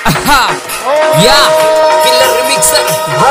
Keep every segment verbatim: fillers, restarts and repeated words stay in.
या killer remixer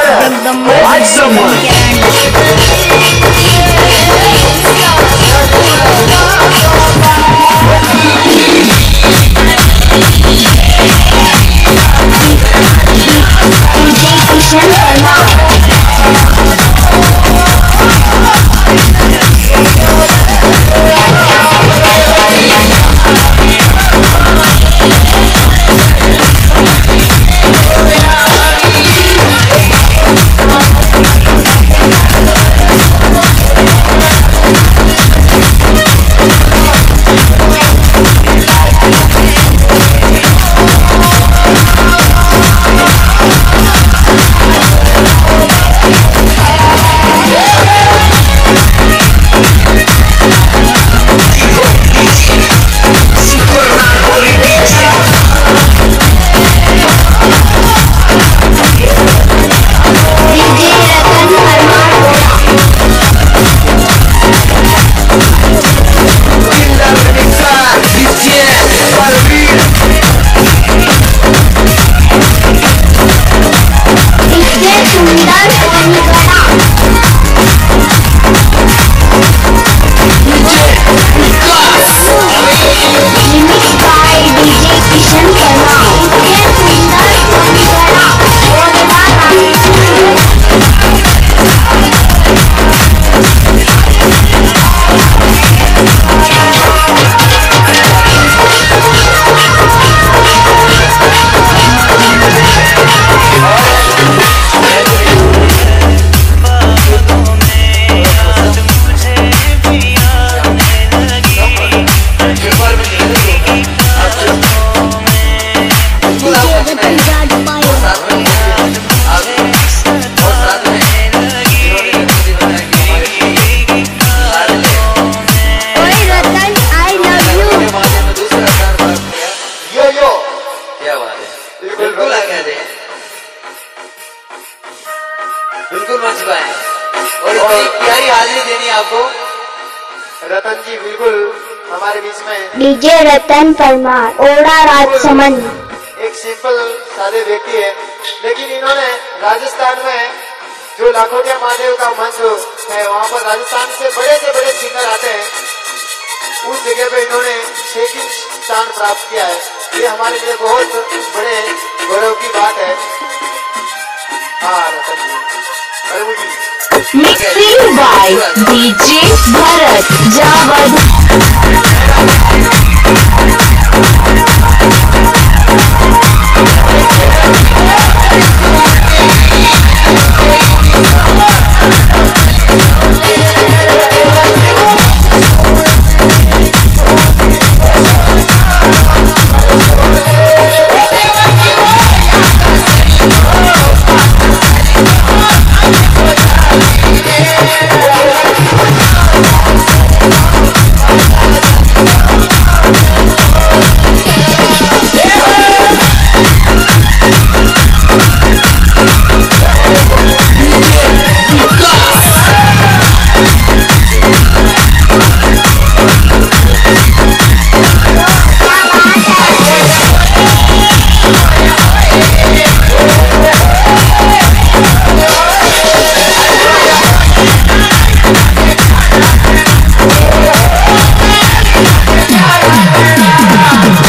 बिल्कुल आ गया थे, बिल्कुल मच पाए और इतनी प्यारी हाजिरी देनी आपको। रतन जी बिल्कुल हमारे बीच में। डीजे रतन परमार, ओड़ा राजसमंद। एक सिंपल सादे व्यक्ति है, लेकिन इन्होंने राजस्थान में जो लाखोटिया महादेव का मंच है, वहाँ पर राजस्थान से बड़े से बड़े सिंगर आते हैं, उस जगह पे इन्होंने सेकंड स्थान प्राप्त किया है। ये हमारे लिए बहुत बड़े गौरव की बात है। हाँ Ratan ji. Mixing by DJ Bharat Jawad.